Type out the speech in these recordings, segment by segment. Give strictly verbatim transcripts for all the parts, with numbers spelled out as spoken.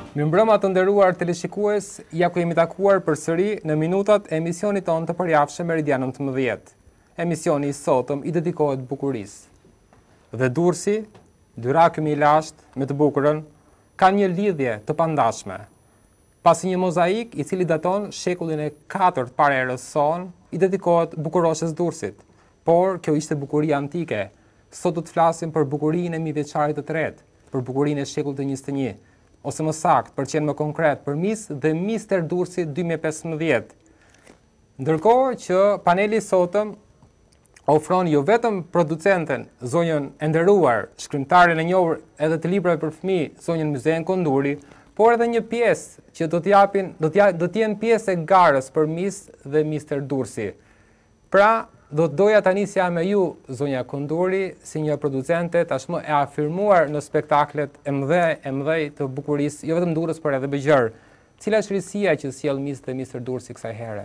Mirëmbrëma të nderuar teleshikues, ja ku jemi takuar përsëri në minutat e emisionit tonë të përjavshëm Meridian nëntëmbëdhjetë. Emisioni i sotëm i dedikohet bukurisë. Dhe Durrësi, dy rakumi i lashtë me të bukurën, kanë një lidhje të pandashme. Pasi një mozaik i cili daton shekullin e katërt para erës sonë, i dedikohet bukuroshes Durrësit. Por kjo ishte bukuria antike. Sot do të flasim për bukurinë e mijëvjeçarit të tretë, për bukurinë e shekullit të njëzet e një. Ose më sakt, për qenë më konkret, për Miss dhe Mister Durrësi dy mijë e pesëmbëdhjetë. Ndërkohë që paneli sotëm ofron jo vetëm producenten, zonjën e nderuar, shkrimtaren e njohur edhe të librave për fëmijë, zonjën Myzen Konduri, por edhe një pjesë që do të japin, do të do të jenë pjesë e garës për Miss dhe Mister Durrësi. Pra, do të doja tani si jam me ju, zonja Konduri, si një producente tashmë e afirmuar në spektaklet e mëdhej e mëdhej të bukurisë, jo vetëm Durrës, por edhe Bëgjër. Cila është risia që sjell Miss dhe Mister Durrësi kësaj here?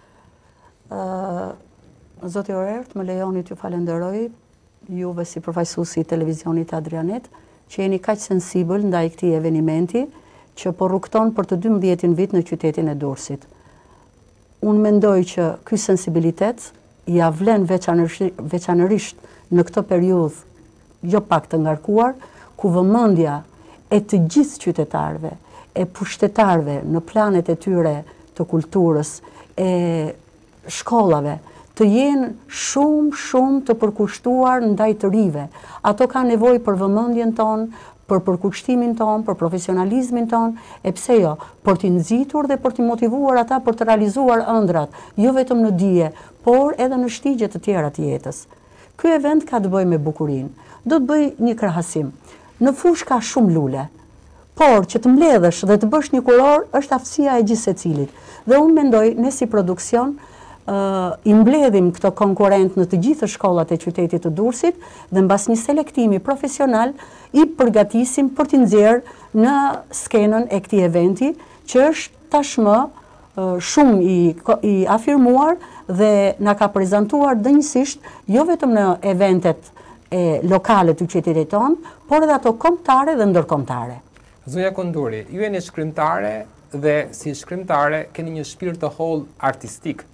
Uh, Zoti Orert, më lejoni t'ju falenderoj, juve si përfaqësuesi i televizionit Adrianet, që jeni kaq sensibël ndaj këtij evenimenti që po rrugton për të dymbëdhjetin vit në qytetin e Durrësit. Unë mendoj që ky sensibilitet ja vlen veçanërisht në këtë periudhë jo pak të ngarkuar, ku vëmendja e të gjithë qytetarëve, e pushtetarëve në planet e tyre të kulturës, e shkollave, të jenë shumë, shumë të përkushtuar ndaj të rive. Ato ka nevojë për vëmendjen tonë, për përkushtimin tonë, për profesionalizmin tonë, e pse jo, për t'i nxitur dhe për t'i motivuar ata për të realizuar ëndrat, jo vetëm në dije, por edhe në shtigje të tjera të jetës. Ky event ka të bëjë me bukurinë. Do të bëj një krahasim. Në fushë ka shumë lule, por që të mbledhësh dhe të bësh një kuror është aftësia e gjithë secilit. Dhe unë mendoj, ne si produksion, Uh, i mbledhim këto konkurrent në të gjithë shkollat e qytetit të Durrësit dhe mbas një selektimi profesional i përgatisim për t'i nxjerrë në skenën e këtij eventi, që është tashmë uh, shumë i, i afirmuar dhe na ka prezantuar dënjësisht jo vetëm në eventet e lokale të qytetit tonë, por edhe ato kombëtare dhe ndërkombëtare. Zonja Konduri, ju jeni shkrimtare dhe si shkrimtare keni një shpirt të hollë artistik.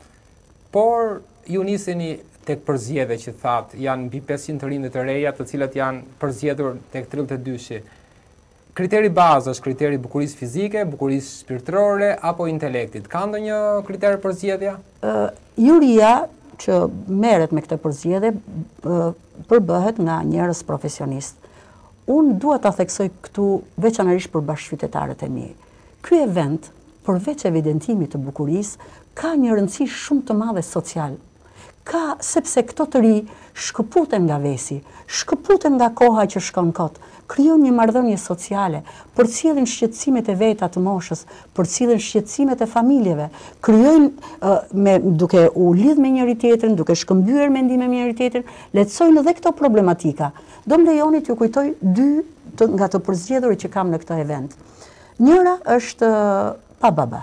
Por ju niseni tek përzgjedhje që thatë, janë mbi pesëqind të rinj të reja, të cilat janë përzgjedhur tek tridhjetë e dy-shi. Kriteri bazë është kriteri bukurisë fizike, bukurisë shpirtërore apo intelektit. Ka ndonjë kriter përzgjedhja? Uh, juria që merret me këtë përzgjedhje uh, përbëhet nga njerëz profesionist. Unë dua ta theksoj këtu veçanërisht për bashkëqytetarët e mi. Ky event, përveç evidentimit të bukurisë, ka një rëndësi shumë të madhe social. Ka, sepse këto të ri shkëputen nga vesi, shkëputen nga koha që shkon kot, krijon një marrëdhënie sociale, përcjellin shqetësimet e veta të moshës, përcjellin shqetësimet e familjeve, krijojnë uh, me duke u lidh me njëri tjetrin, duke shkëmbyer mendime me njëri tjetrin, lehtësojnë edhe këto problematika. Do më lejoni t'ju kujtoj dy të, nga të përzgjedhurit që kam në këtë event. Njëra është uh, pa baba.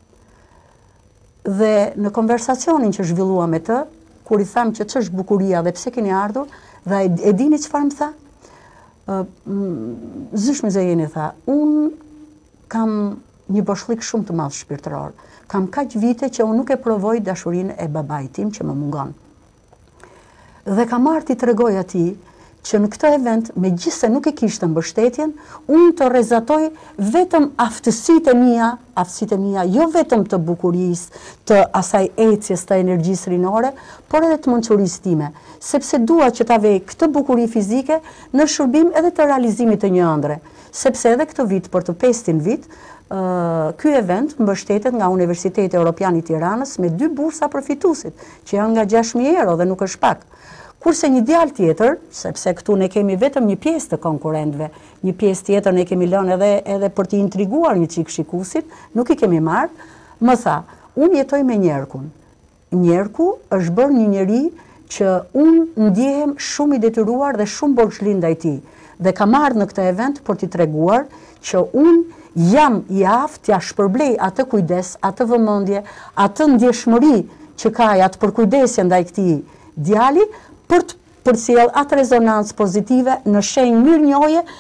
Dhe në konversacionin që zhvillua me të, kur i tham që ç'është bukuria dhe pse keni ardhur, dhe e dini çfarë më tha? Uh, Zysh me zëjeni tha, unë kam një boshlik shumë të madh shpirtëror. Kam kaq vite që unë nuk e provoj dashurinë e babait tim që më mungon. Dhe kam marrë t'i tregoj atij që në këtë event, megjithëse nuk e kishte mbështetjen, unë të rrezatoj vetëm aftësitë e mia, aftësitë e mia, jo vetëm të bukurisë, të asaj ecjes të energjisë rinore, por edhe të mençurisë time, sepse dua që ta vej këtë bukuri fizike në shërbim edhe të realizimit të një ëndre, sepse edhe këtë vit për të pestin vit, uh, ky event mbështetet nga Universiteti Evropian i Tiranës me dy bursa përfituesit, që janë nga gjashtë mijë euro dhe nuk është pak. Kurse një djalë tjetër, sepse këtu ne kemi vetëm një pjesë të konkurrentëve, një pjesë tjetër ne kemi lënë edhe, edhe për t'i intriguar një çik shikuesit, nuk i kemi marrë, më tha, unë jetoj me Njerkun. Njerku është bërë një njeri që unë ndjehem shumë i detyruar dhe shumë borxhli ndaj tij. Dhe kam marrë në këtë event për t'i treguar që unë jam i aftë t'ia shpërblej atë kujdes, atë vëmendje, atë ndjeshmëri që ka, atë përkujdesje ndaj këtij djali, për të përcjell atë rezonancë pozitive në shenjë mirënjohje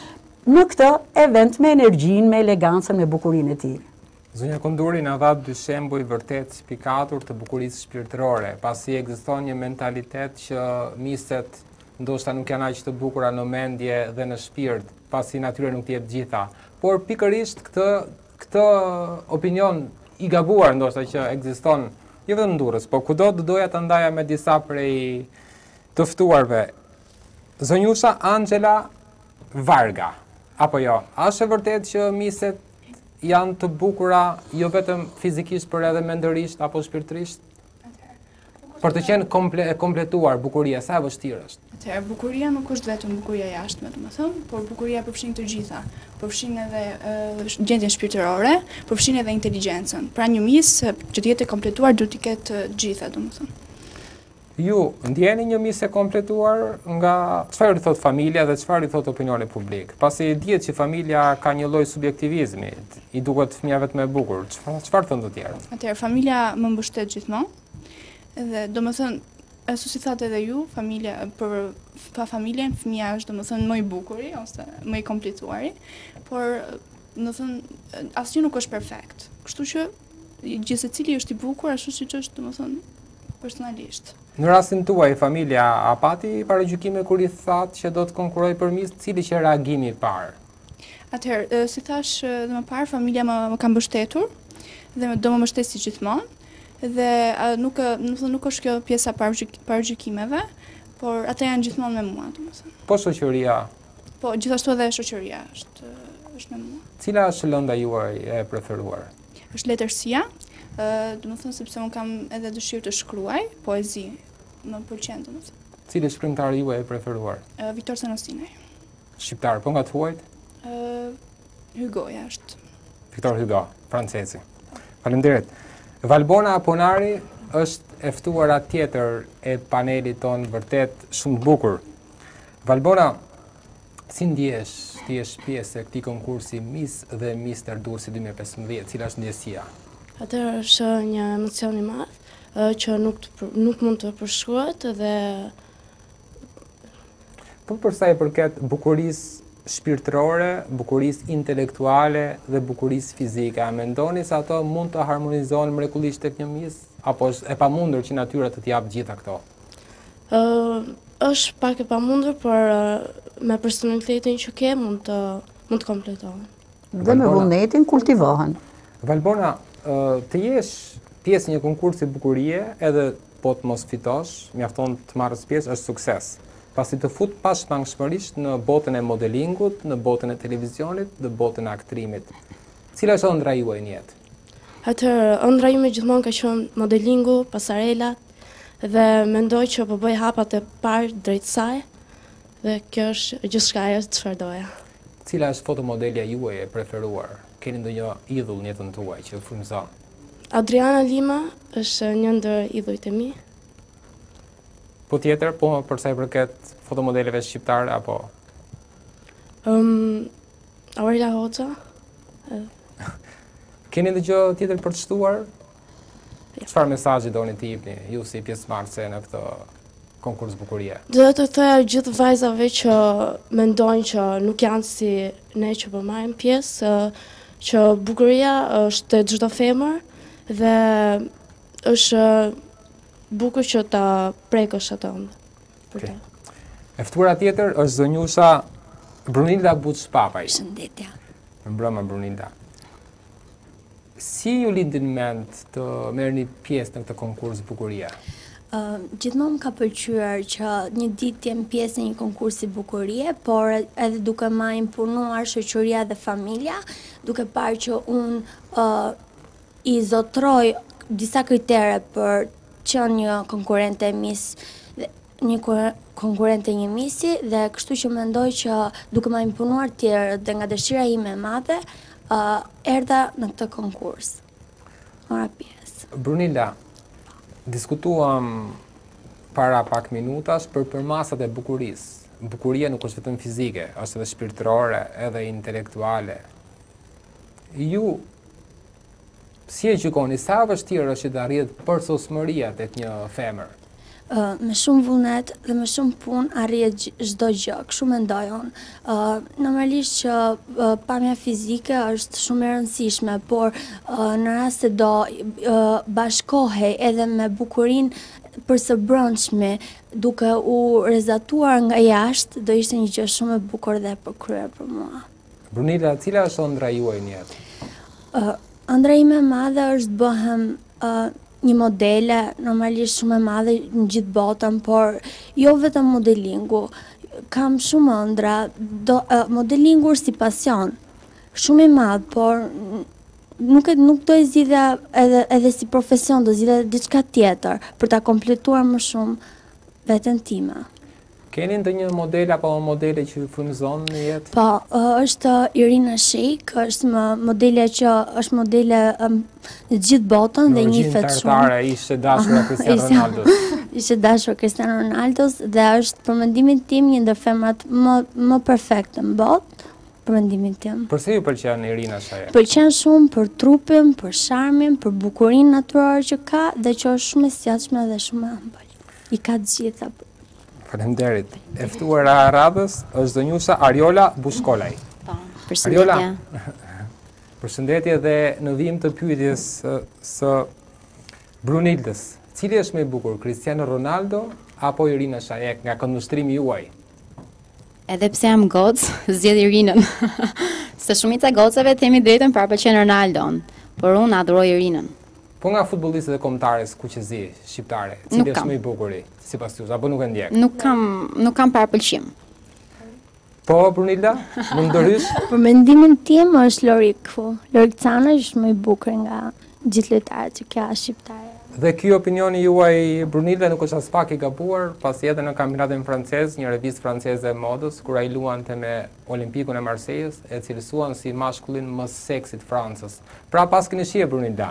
në këtë event me energjinë, me elegancën, me bukurinë e tij. Zonja Kunduri na dha dy shembuj vërtet spikatur të bukurisë shpirtërore, pasi ekziston një mentalitet që miset ndoshta nuk janë aq të bukura në mendje dhe në shpirt, pasi natyra nuk t'i jep gjitha. Por pikërisht këtë këtë opinion i gabuar ndoshta që ekziston jo vetëm në Durrës, por kudo do doja ta ndaja me disa prej të ftuarve. Zonjusha Angela Varga, apo jo? A është e vërtet që miset janë të bukura jo vetëm fizikisht, por edhe mendërisht apo shpirtërisht? Për të qenë komple, kompletuar bukuria, sa e vështirë është? Atëherë, bukuria nuk është vetëm bukuria jashtme, domethënë, por bukuria përfshin të gjitha. Përfshin edhe uh, gjendjen shpirtërore, përfshin edhe inteligjencën. Pra një mis që të jetë e kompletuar duhet të ketë të gjitha, domethënë. Ju ndjeni një mis e kompletuar nga çfarë i thot familja dhe çfarë i thot opinioni publik? Pasi dihet që familja ka një lloj subjektivizmi, i duket fëmia vetëm e bukur. Çfarë çfarë thon të tjerë? Atëherë, familja më mbështet gjithmonë. Dhe domethënë, ashtu si thatë edhe ju, familja për pa familjen fëmia është domethënë më i bukuri ose më i kompletuari, por domethënë asnjë nuk është perfekt. Kështu që gjithë secili është i bukur ashtu siç është domethënë personalisht. Në rastin tuaj, familja a pati paragjykime kur i thatë që do të konkurroj për mis, cili që reagimi i parë? Atëherë, si thash edhe më parë, familja më, më ka mbështetur dhe do më mbështesi gjithmonë. Dhe nuk, nuk, nuk është kjo pjesa paragjykimeve, por ata janë gjithmonë me mua, domethënë. Po shoqëria? Po, gjithashtu edhe shoqëria është, është me mua. Cila është lënda juaj e preferuar? Është letërsia, domethënë sepse unë kam edhe dëshirë të shkruaj, poezi, më pëlqen domethënë. Cili shkrimtar juaj e preferuar? Viktor Senosinaj. Shqiptar, po nga të huajt? Hugoja është. Victor Hugo, francezi. Faleminderit. Valbona Aponari është e ftuara tjetër e panelit ton vërtet shumë bukur. Valbona, si ndjesh, ti je pjesë e këtij konkursi Miss dhe Mister Durrësi dy mijë e pesëmbëdhjetë, cila është ndjesia? Atëherë është një emocion i madh që nuk të, nuk mund të përshkruhet dhe po për sa i përket bukurisë shpirtërore, bukurisë intelektuale dhe bukurisë fizike, a mendoni se ato mund të harmonizohen mrekullisht tek një mis, apo është e pamundur që natyra të t'jap gjitha këto? Ë uh, është pak e pamundur, por uh, me personalitetin që ke mund të mund të kompletohen. Dhe me vullnetin kultivohen. Valbona, uh, të jesh pjesë një konkursi bukurie, edhe po të mos fitosh, mjafton të marrësh pjesë, është sukses. Pasi të fut pashmangshmërisht në botën e modelingut, në botën e televizionit, në botën e aktrimit. Cila është ëndra juaj në jetë? Atëherë, ëndra ime gjithmonë ka qenë modelingu, pasarelat, dhe mendoj që po bëj hapat e parë drejt saj, dhe kjo është gjithçka ajo çfarë doja. Cila është fotomodelja juaj e preferuar? Keni ndonjë idhull në jetën tuaj që frymëzon? Adriana Lima është një ndër idhujt e mi. Po tjetër, po për sa i përket fotomodeleve shqiptare apo? Um, Aurela Hoxha. Keni ndonjë tjetër për të shtuar? Çfarë mesazhi doni të jepni ju si pjesëmarrëse në këtë konkurs bukurie? Do të thoya gjithë vajzave që mendojnë që nuk janë si ne që po marrim pjesë, që bukuria është e çdo femër dhe është bukur që ta prekësh atë ëndër. Okay. E ftuara tjetër është zonjusha Brunilda Buçpapaj. Shëndetja. Mbrëma Brunilda. Si ju lindi në mend të merrni pjesë në këtë konkurs bukurie? Uh, gjithmonë më ka pëlqyer që një ditë të jem pjesë në një konkursi bukurie, por edhe duke më imponuar shoqëria dhe familja, duke parë që unë uh, i zotroj disa kritere për qenë një konkurrente Miss, një konkurrente një misi, dhe kështu që mendoj që duke më imponuar tjerë dhe nga dëshira ime e madhe, uh, erdha në këtë konkurs. Mora pjesë. Brunilda, diskutuam para pak minutash për përmasat e bukurisë. Bukuria nuk është vetëm fizike, është edhe shpirtërore, edhe intelektuale. Ju si e gjykoni, sa vështirë është të arrihet përsosmëria tek një femër? uh, me shumë vullnet dhe me shumë punë arrihet çdo gjë, kështu mendoj unë. Uh, normalisht që uh, pamja fizike është shumë e rëndësishme, por uh, në rast se do uh, bashkohej edhe me bukurinë për së brendshme, duke u rezatuar nga jashtë, do ishte një gjë shumë e bukur dhe e përkryer për mua. Brunilla, cila është ëndra juaj në jetë? Uh, ëndra ime e madhe është bëhem uh, një modele, normalisht shumë e madhe në gjithë botën, por jo vetëm modelingu. Kam shumë ëndra, do, uh, modelingu është si pasion, shumë i madh, por nuk e nuk do e zgjidhja edhe edhe si profesion, do zgjidhja diçka tjetër për ta kompletuar më shumë veten time. Keni ndonjë model apo modele që ju frymëzon në jetë? Po, është Irina Shayk, është më modele që është modele um, në gjithë botën dhe njihet shumë. Tartare, ishte dashur e Cristiano Ronaldo. Ishte dashur Cristiano Ronaldo dhe është për mendimin tim një ndër femrat më më perfekte në botë, për mendimin tim. Përse ju pëlqen Irina Shayk? Pëlqen shumë për trupin, për charmin, për bukurinë natyrore që ka dhe që është shumë e sjellshme dhe shumë e ëmbël. I ka të gjitha. Faleminderit. E ftuara e radhës është zonjusha Ariola Bushkolaj. Po, përshëndetje. Përshëndetje dhe në vijim të pyetjes së, së Brunildës. Cili është më i bukur, Cristiano Ronaldo apo Irina Shayk nga këndvështrimi juaj? Edhe pse jam gocë, zgjedh Irinën. Se shumica gocave themi drejtën para pëlqen Ronaldon, por unë adhuroj Irinën. Po nga futbollistët e kombëtares kuqezi shqiptare, cili është më i bukuri sipas jush apo nuk e ndjek? Nuk kam nuk kam parapëlqim. Po Brunilda, mund ndërhysh? Për mendimin tim është Lorik. Lorik Cana është më i bukur nga gjithë lojtarët që ka shqiptare. Dhe ky opinioni juaj Brunilda nuk është as pak i gabuar, pasi edhe në kampionatin francez, një revistë franceze e modës, kur ai luante me Olimpikun e Marsejës, e cilësuan si mashkullin më seksit Francës. Pra pas keni shije Brunilda.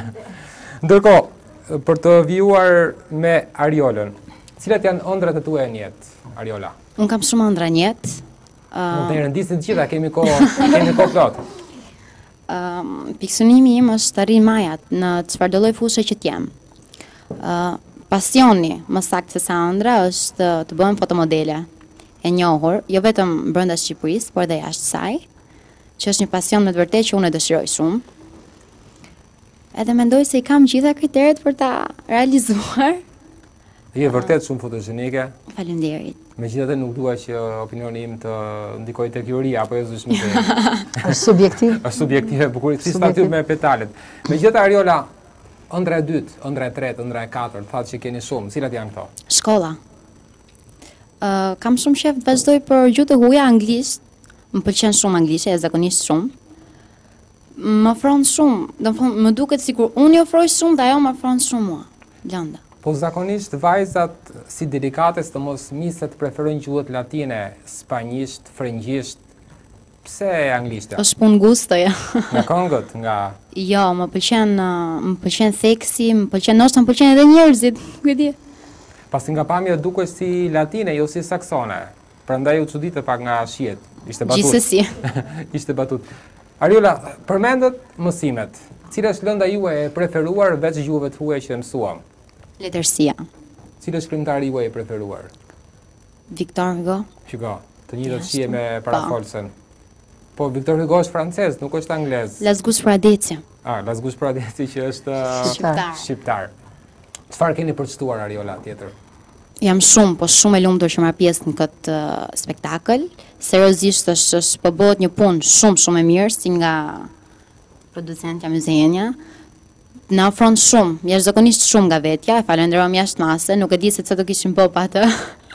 Ndërkohë, për të vijuar me Ariolën, cilat janë ëndrat e tuaja në jetë, Ariola? Unë kam shumë ëndra në jetë. Mund të rëndisin të gjitha, kemi kohë, kemi kohë plot. Uh, Pikësynimi im është të arrijë majat në çfarëdo lloj fushë që t'jem. Uh, pasioni, më saktë se sa ëndra, është të bëhem fotomodele e njohur, jo vetëm brenda Shqipërisë, por edhe jashtë saj, që është një pasion me të vërtetë që unë e dëshiroj shumë. Edhe mendoj se i kam gjitha kriteret për ta realizuar. Je vërtet shumë fotogjenike. Faleminderit. Megjithatë nuk dua që opinioni im të ndikojë tek juria apo jo zëshmi të. Është subjektiv. Është subjektive bukurisë, si statyr me petalet. Megjithatë Ariola, ëndra e dytë, ëndra e tretë, ëndra e katërt, thatë që keni shumë. Cilat janë këto? Shkolla. Uh, kam shumë shef të vazhdoj për gjuhë të huaja anglisht. Më pëlqen shumë anglishtja, e zakonisht shumë. Më ofron shumë, do të thonë, më duket sikur unë i ofroj shumë dhe ajo më ofron shumë mua. Lënda. Po zakonisht vajzat si delikates të mos miset preferojnë gjuhët latine, spanjisht, frëngjisht. Pse anglishtja? Është punë gustoja. Nga këngët, nga Jo, më pëlqen, më pëlqen seksi, më pëlqen, ndoshta më pëlqen edhe njerëzit, nuk e di. Pasi nga pamja dukesh si latine, jo si saksone. Prandaj u çuditë pak nga shihet. Ishte batut. Gjithsesi. Ishte batut. Ariola, përmendet mësimet. Cila është lënda juaj e preferuar veç gjuhëve të huaja që mësuam? Letërsia. Cili është shkrimtari juaj i preferuar? Victor Hugo. Hugo, të njëjtët shije me parafolsen. Po Victor Hugo është francez, nuk është anglez. Lazgus Pradeci. Ah, Lazgus Pradeci që është Shqiptar. Shqiptar. Çfarë keni përshtuar Ariola tjetër? Jam shumë, po shumë e lumtur që marr pjesë në këtë uh, spektakël. Seriozisht është është po bëhet një punë shumë shumë e mirë si nga producentja Myzenja. Na ofron shumë, jashtëzakonisht shumë nga vetja, e falenderojmë jashtë mase, nuk e di se çfarë do kishim bë pa atë.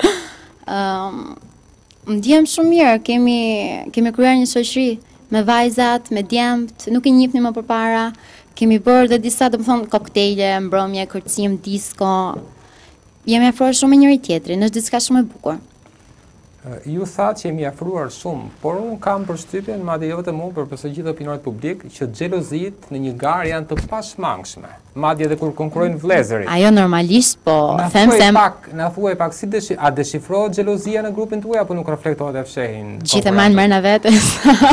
um, Ndjem shumë mirë, kemi kemi krijuar një shoqëri me vajzat, me djemt, nuk i njihnim më përpara. Kemi bërë dhe disa, domethënë, koktejle, mbrëmje, kërcim, disko. Jemi afruar shumë me njëri tjetrin, është diçka shumë e bukur. Ju thatë që jemi afruar shumë, por unë kam përshtypjen, madje jo vetëm unë, por përse gjithë opinionet publik, që xhelozit në një garë janë të pashmangshme. Madje edhe kur konkurrojnë vëllezërit. Ajo normalisht, po na them thuaj se pak, na thuaj pak si deshi, a deshifrohet xhelozia në grupin tuaj apo nuk reflektohet e fshehin? gjithë e marrin merr në vetes.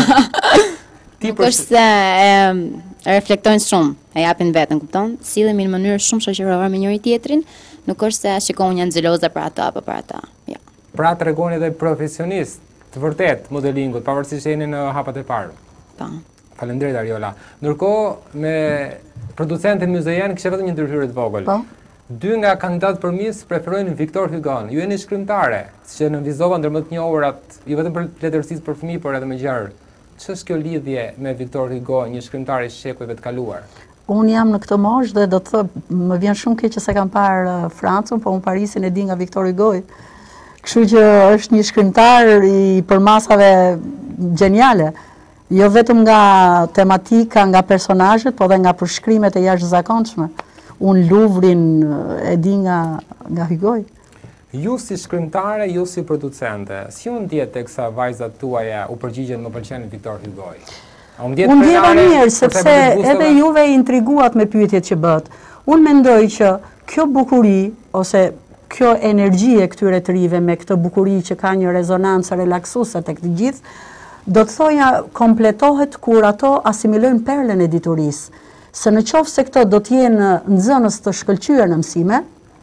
Ti Nuk është se e, e reflektojnë shumë, e japin veten, kupton? Sillemi në mënyrë shumë shoqërore me njëri tjetrin Nuk është se shiko unë janë xheloze për ata apo për ata. Ja. Pra tregoni edhe profesionist të vërtet modelingut, pavarësisht se jeni në hapat e parë. Po. Faleminderit Ariola. Ndërkohë me producentin muzejan kishte vetëm një ndërhyrje të vogël. Po. Dy nga kandidatët për Miss preferojnë Viktor Hugon. Ju jeni shkrimtare, që në Vizova ndër më të njohurat, jo vetëm për letërsisë për fëmijë, por edhe më gjerë. Ç'është kjo lidhje me Viktor Hugo, një shkrimtar i shekujve të kaluar? Unë jam në këtë moshë dhe do të thë, më vjen shumë keq që se kam parë Francën, po unë Parisin e di nga Viktor Hugo. Kështu që është një shkrimtar i përmasave gjeniale. Jo vetëm nga tematika, nga personazhet, po dhe nga përshkrimet e jashtëzakonshme. Unë Louvrin e di nga, nga Hugo. Ju si shkrimtare, ju si producente, si unë ndjet tek sa vajzat tuaja u përgjigjen më pëlqen Viktor Hugo? Unë ndjeva mirë, sepse edhe juve intriguat me pyetjet që bët. Unë mendoj që kjo bukuri, ose kjo energji e këtyre të rive me këtë bukuri që ka një rezonancë relaksuse tek të gjithë, do të thoja kompletohet kur ato asimilojnë perlen e diturisë. Se në qoftë se këto do t'jenë nxënës të shkëlqyer në mësime,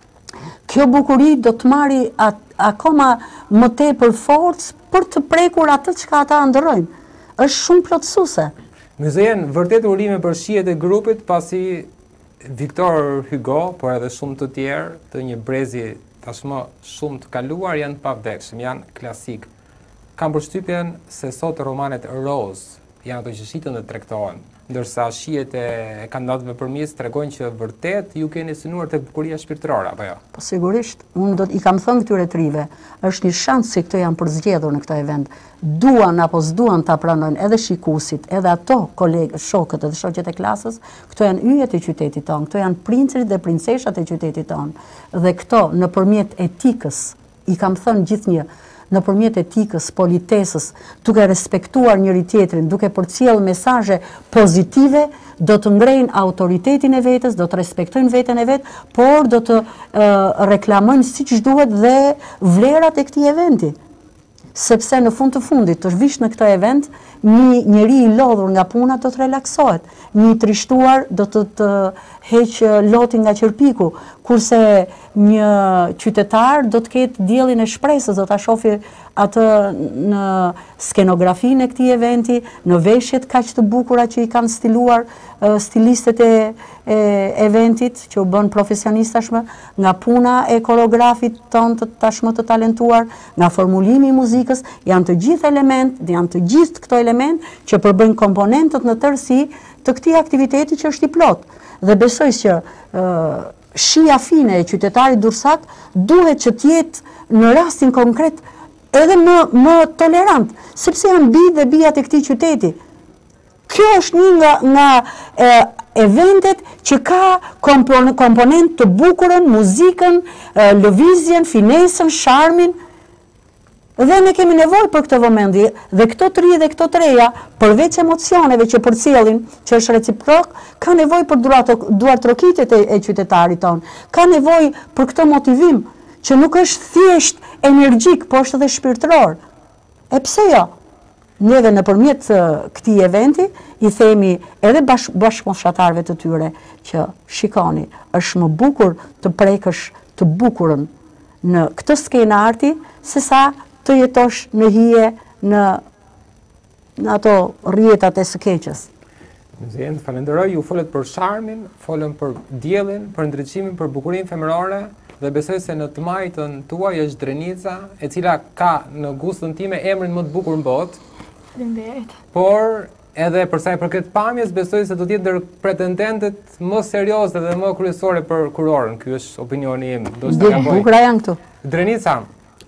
kjo bukuri do të marri akoma më tepër forcë për të prekur atë çka ata ndërrojnë. Është shumë plotësuese. Muzejen vërtet urime për shihet e grupit, pasi Viktor Hugo, por edhe shumë të tjerë, të një brezi tashmë shumë të kaluar, janë të pavdekshëm, janë klasik. Kam përshtypjen se sot romanet roz janë ato që shiten dhe tregtohen, ndërsa shihet e kandidatëve për Miss tregojnë që vërtet ju keni synuar tek bukuria shpirtërore, apo jo? Po sigurisht, unë do i kam thënë këtyre trive, është një shans si këto janë përzgjedhur në këtë event. Duan apo s'duan ta pranojnë edhe shikuesit, edhe ato kolegë, shokët edhe shoqet e klasës, këto janë yjet e qytetit tonë, këto janë princit dhe princeshat e qytetit tonë. Dhe këto nëpërmjet etikës, i kam thënë gjithnjë, nëpërmjet etikës, politesës, duke respektuar njëri tjetrin, duke përcjell mesazhe pozitive, do të ngrejnë autoritetin e vetes, do të respektojnë veten e vet, por do të uh, reklamojnë siç duhet dhe vlerat e këtij eventi. Sepse në fund të fundit, të vish në këtë event, një njeri i lodhur nga puna do të relaksohet, një i trishtuar do të të heqë lotin nga qërpiku, kurse një qytetar do të ketë diellin e shpresës, do ta shohë atë në skenografinë e këtij eventi, në veshjet kaq të bukura që i kanë stiluar uh, stilistët e, e eventit, që u bën profesionist tashmë, nga puna e koreografit tonë të tashmë të talentuar, nga formulimi i muzikës, janë të gjithë element, janë të gjithë këto element që përbëjnë komponentët në tërësi të këtij aktiviteti që është i plot. Dhe besoj që uh, shija fine e qytetarit Durrësak duhet që të jetë në rastin konkret edhe më, më tolerant, sepse janë bi dhe bijat e këtij qyteti. Kjo është një nga, nga e, eventet që ka kompon, komponent të bukurën, muzikën, e, lëvizjen, finesën, sharmin, dhe ne kemi nevojë për këtë vëmendje, dhe këto të ri dhe këto të reja, përveç emocioneve që përcjellin, që është reciprok, ka nevojë për duartrokitet e, e qytetarit tonë, ka nevojë për këtë motivim, që nuk është thjesht energjik, po është edhe shpirtëror. E pse jo? Neve nëpërmjet këtij eventi i themi edhe bash, bashkëmoshatarëve të tyre që shikoni, është më bukur të prekësh të bukurën në këtë skenë arti sesa të jetosh në hije në, në ato rrjetat e së keqes. Muzejen, falenderoj, ju folët për sharmin, folën për diellin, për ndriçimin, për bukurinë femërore, dhe besoj se në të majtën tuaj është Drenica, e cila ka në gustën time emrin më të bukur në botë. Faleminderit. Por edhe për sa i përket pamjes, besoj se do të jetë ndër pretendentët më serioze dhe më kryesore për kurorën. Ky është opinioni im. Do të gaboj. Bukura janë këtu. Drenica,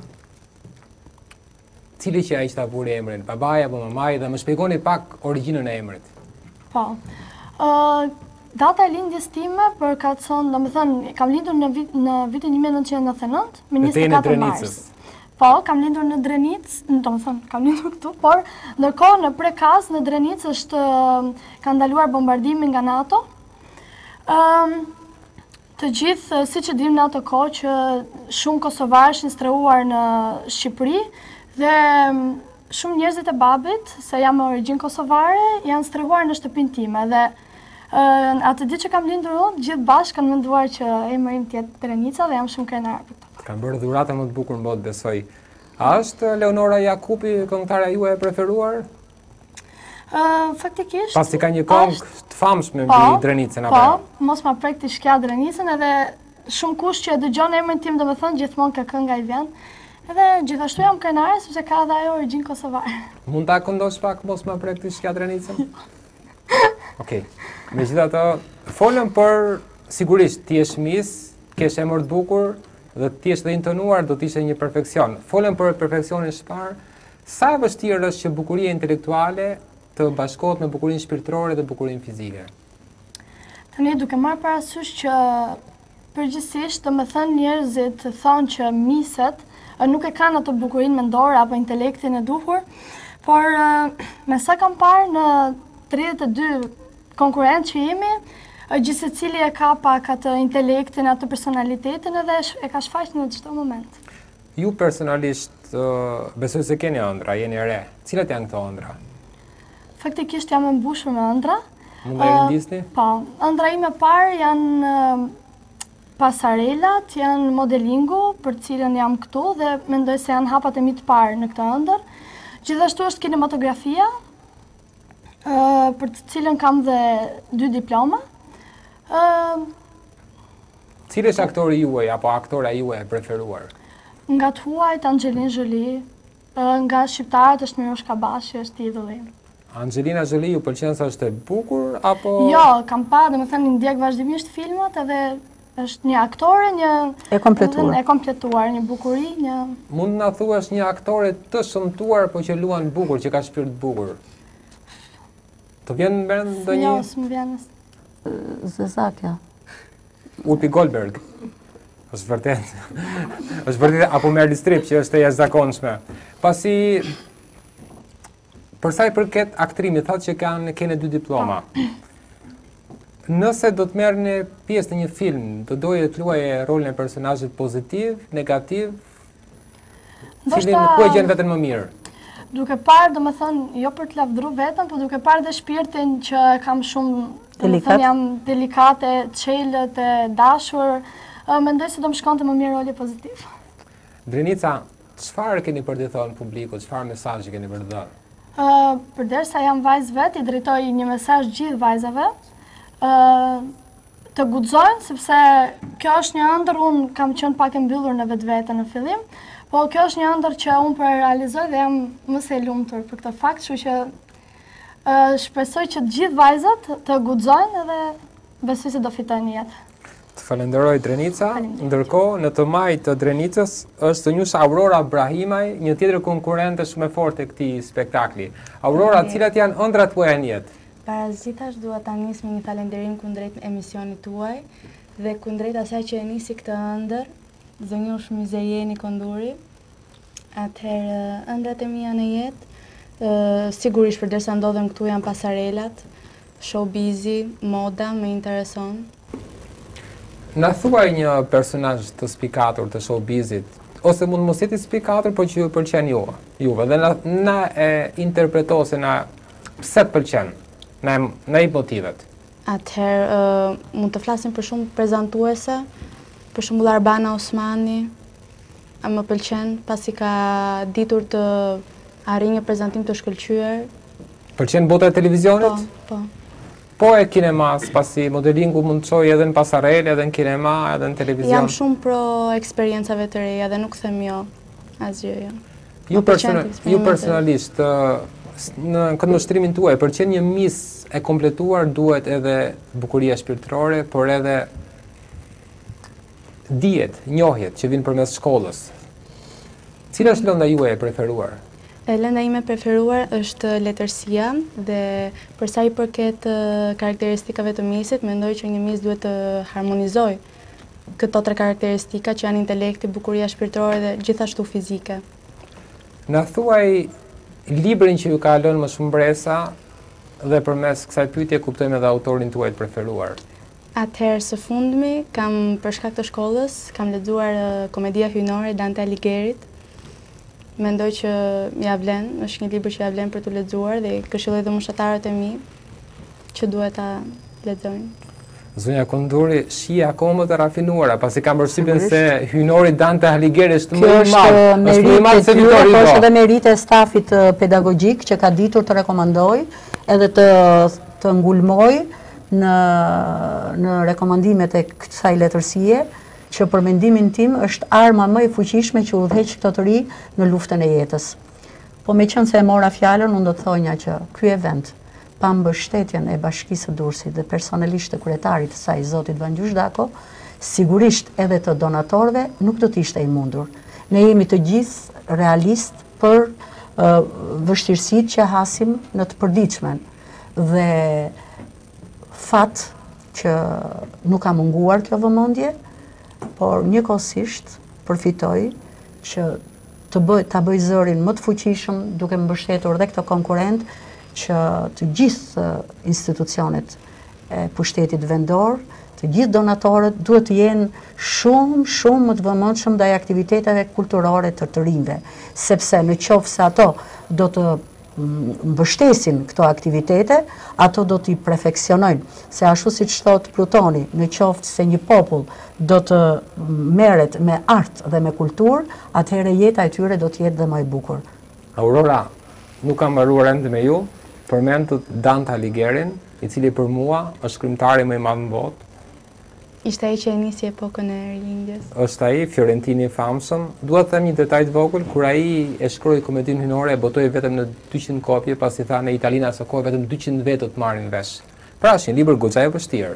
cili që ai që ta vuri emrin, babaja apo mamai, dhe më shpjegoni pak origjinën e emrit. Po. Uh, data e lindjes time përkatëson, domethënë, kam lindur në vit në vitin një mijë e nëntëqind e nëntëdhjetë e nëntë, me njëzet e katër mars. Po, kam lindur në Drenicë, domethënë, kam lindur këtu, por ndërkohë në prekaz në Drenicë është ka ndaluar bombardimi nga NATO. Um, të gjithë, siç e dim në ato kohë që shumë kosovarë ishin strehuar në Shqipëri, dhe shumë njerëzit e babit, se jam me origjinë kosovare, janë strehuar në shtëpinë time dhe Atë ditë që kam lindur unë, gjithë bashkë kanë menduar që emrin të jetë Drenica dhe jam shumë krenare për këtë. Kanë bërë dhuratën më të bukur në botë, besoj. A është Leonora Jakupi këngëtara juaj e preferuar? Uh, faktikisht... Pasi ka një këngë të famshme mbi Drenicën, apo? Po, mos ma prek të shkja Drenicën, edhe shumë kush që e dëgjon emrin tim dhe më thënë gjithmonë ka kënga i vjen. Edhe gjithashtu jam krenare, sepse ka dhe ajo origjinë kosovare. Mund ta këndosh pak mos ma prek të shkja Drenicën? Okej. Megjithatë, folëm për sigurisht ti je mis, kesh emër të bukur dhe ti je dhe intonuar, do të ishte një perfekcion. Folëm për perfeksionin shpar. Sa e vështirë është që bukuria intelektuale të bashkohet me bukurinë shpirtërore dhe bukurinë fizike? Tani duke marrë parasysh që përgjithsisht të më thënë njerëzit thonë që miset nuk e kanë atë bukurinë mendore apo intelektin e duhur, por me sa kam parë në tridhjetë e dy konkurrentë që jemi, gjithë secili e ka pak atë intelektin, atë personalitetin edhe e ka shfaqur në çdo moment. Ju personalisht besoj se keni ëndra, jeni re. Cilat janë këto ëndra? Faktikisht jam e mbushur me ëndra. Mund ta rendisni? Po, ëndra ime parë janë pasarelat, janë modelingu, për cilën jam këtu dhe mendoj se janë hapat e mi të parë në këtë ëndër. Gjithashtu është kinematografia, për të cilën kam dhe dy diploma. Cili është aktori juaj apo aktora juaj e preferuar? Nga të huajt Angelina Jolie, nga shqiptarët është Mirosh Kabashi, është idolli. Angelina Jolie ju pëlqen se është e bukur apo? Jo, kam pa, domethënë ndjek vazhdimisht filmat edhe është një aktore, një e kompletuar, e kompletuar, një bukuri, një... Mund na thuash një aktore të shëmtuar, po që luan bukur, që ka shpirt bukur? Të vjen në mend ndonjë? Jo, s'më vjen. Zezakja. Whoopi Goldberg. Është vërtet. Është vërtet apo Meryl Streep që është e jashtëzakonshme. Pasi për sa i përket aktrimit, thotë që kanë kene dy diploma. Nëse do të merrni pjesë në një film, do doje të luaje rolin e personazhit pozitiv, negativ? Cilin ku e gjen veten më mirë? Duke parë, domethënë, jo për të lavdëruar veten, por duke parë dhe shpirtin që kam shumë, domethënë jam delikate, çelët e dashur, mendoj se do më shkonte më mirë roli pozitiv. Drenica, çfarë keni për të thënë publikut, çfarë mesazhi keni për të dhënë? Uh, Përderisa jam vajzë vet, i drejtoj një mesazh gjithë vajzave, uh, të guxojnë, sepse kjo është një ëndër, unë kam qenë pak e mbyllur në vetvete në fillim, po kjo është një ëndër që unë po e realizoj dhe jam më së lumtur për këtë fakt, kështu që uh, shpresoj që të gjithë vajzat të guxojnë edhe besoj se do fitojnë jetë. Të falenderoj Drenica, ndërkohë në të majtë të Drenicës është njësh Aurora Brahimaj, një tjetër konkurrente shumë e fortë e këtij spektakli. Aurora, cilat janë ëndrat tuaja në jetë? Parazitash dua ta nis me një falënderim kundrejt emisionit tuaj dhe kundrejt asaj që e nisi këtë ëndër, Zënjush Mizejeni Konduri. Atëherë ëndrat e mia në jetë, sigurisht përderisa ndodhem këtu janë pasarelat, showbizi, moda më intereson. Na thuaj një personazh të spikatur të showbizit, ose mund mos jeti spikatur, por që ju pëlqen juve, juve dhe na, na e interpreto se na pse të pëlqen, na na i motivet. Atëherë uh, mund të flasim për shumë prezantuese, për shembull Arbana Osmani, a më pëlqen pasi ka ditur të arrijë një prezantim të shkëlqyer. Pëlqen bota e televizionit? Po, po. Po e kinemas, pasi modelingu mund të çojë edhe në pasarele, edhe në kinema, edhe në televizion. Jam shumë pro eksperiencave të reja dhe nuk them jo asgjë jo. Ju, person ju personalisht, në këndvështrimin tuaj, për që një mis e kompletuar duhet edhe bukuria shpirtërore, por edhe dijet, njohjet që vinë përmes shkollës. Cila është lënda juaj e preferuar? Lënda ime preferuar është letërsia dhe përsa i përket karakteristikave të misit, mendoj që një mis duhet të harmonizoj këto tre karakteristika që janë intelekti, bukuria shpirtërore dhe gjithashtu fizike. Na thuaj librin që ju ka lënë më shumë bresa dhe përmes kësaj pyetje kuptojmë edhe autorin tuaj të preferuar. Atëherë së fundmi kam për shkak të shkollës, kam lexuar Komedia hyjnore Dante Alighirit. Mendoj që ja vlen, është një libër që ja vlen për të lexuar dhe këshilloj dhe moshatarët e mi që duhet ta lexojnë. Zonja Konduri, shia akoma të rafinuara, pasi kam përshtypjen se hynori Dante Alighieri është më i madh, është më i madh se Vittor Hugo. Kjo është edhe merite e stafit pedagogjik që ka ditur të rekomandoj edhe të të ngulmoj në në rekomandimet e kësaj letërsie, që për mendimin tim është arma më e fuqishme që udhëheq këto të ri në luftën e jetës. Po meqense e mora fjalën, unë do të thonja që ky event pa mbështetjen e Bashkisë së Durrësit dhe personalisht të kryetarit të saj, zotit Vangjush Dako, sigurisht edhe të donatorëve nuk do të ishte i mundur. Ne jemi të gjithë realist për uh, vështirësitë që hasim në të përditshmen dhe fat që nuk ka munguar kjo vëmendje, por njëkohësisht përfitoj që të bëj ta bëj zërin më të fuqishëm duke mbështetur dhe këtë konkurrent që të gjithë institucionet e pushtetit vendor, të gjithë donatorët duhet të jenë shumë, shumë më të vëmendshëm ndaj aktiviteteve kulturore të të rinjve, sepse në qoftë se ato do të mbështesin këto aktivitete, ato do t'i perfeksionojnë, se ashtu siç thot Plutoni, në qoftë se një popull do të merret me art dhe me kulturë, atëherë jeta e tyre do të jetë dhe më e bukur. Aurora, nuk kam mbaruar ende me ju. Përmendët Dante Alighieri, i cili për mua është krimtari më i madh në botë. Ishte ai që e nisi epokën e rilindjes. Është ai, Fiorentini i famshëm. Dua të them një detaj të vogël, kur ai e shkroi Komedinë Hyjnore, e botoi vetëm në dyqind kopje, pasi tha në Italinë asaj kohe vetëm dyqind vetë të marrin vesh. Pra është një libër goxha i vështirë.